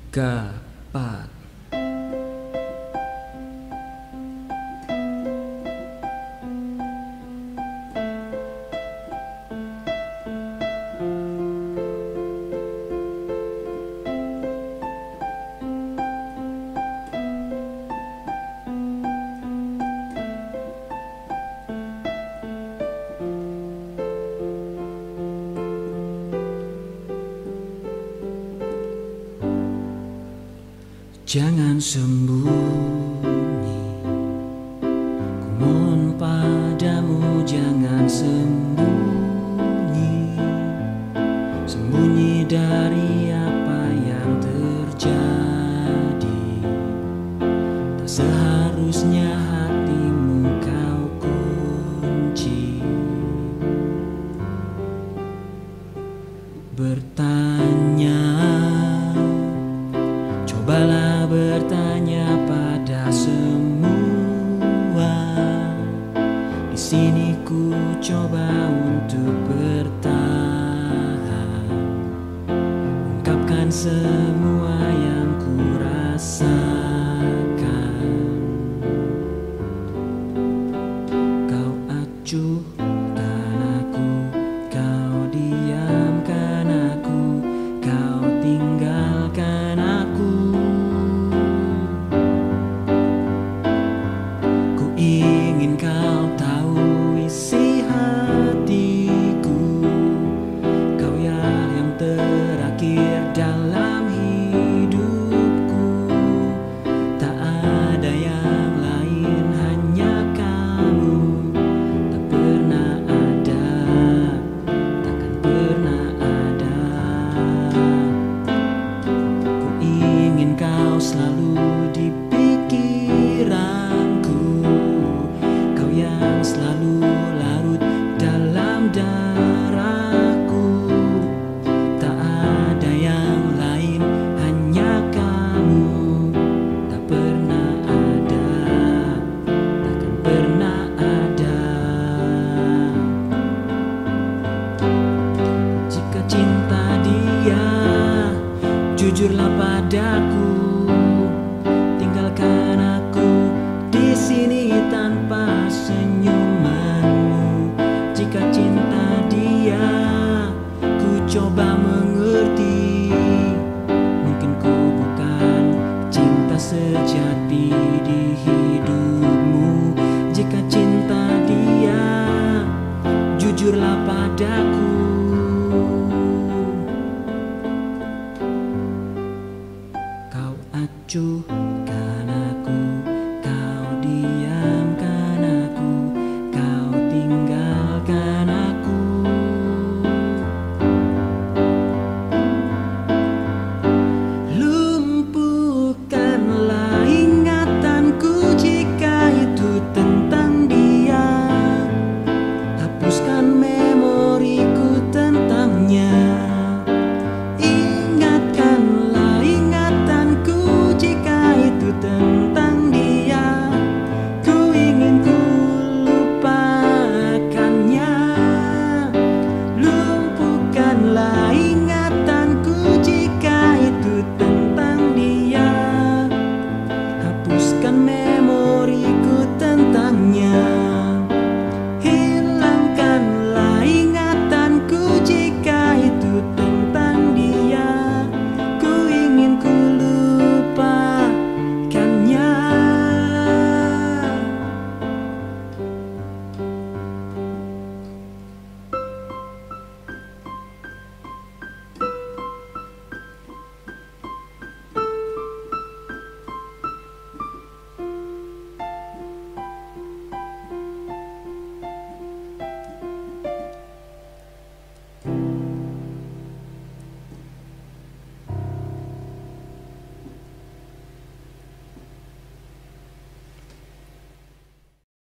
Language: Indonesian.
Gapat. Jangan sembunyi, ku mohon padamu, jangan sembunyi, sembunyi dari apa yang terjadi. Tak seharusnya hatimu kau kunci. Bertanya, cobalah bertanya pada semua. Di sini ku coba untuk bertahan, ungkapkan semua yang ku rasakan. Kau acuhkan aku, kau diamkan aku, kau tinggalkan aku. Ingin kau tahu isi hatiku, kau yang terakhir dalam hidupku. Tak ada yang lain, hanya kamu. Tak pernah ada, takkan pernah ada. Ku ingin kau selalu di pikiranku, yang selalu larut dalam darahku. Tak ada yang lain, hanya kamu. Tak pernah ada, takkan pernah ada. Jika cinta dia, jujurlah padaku, tinggalkan aku di sini tanpa senyumanmu. Jika cinta dia, ku coba mengerti. Mungkin ku bukan cinta sejati di hidupmu. Jika cinta dia, jujurlah padaku. Kau acuh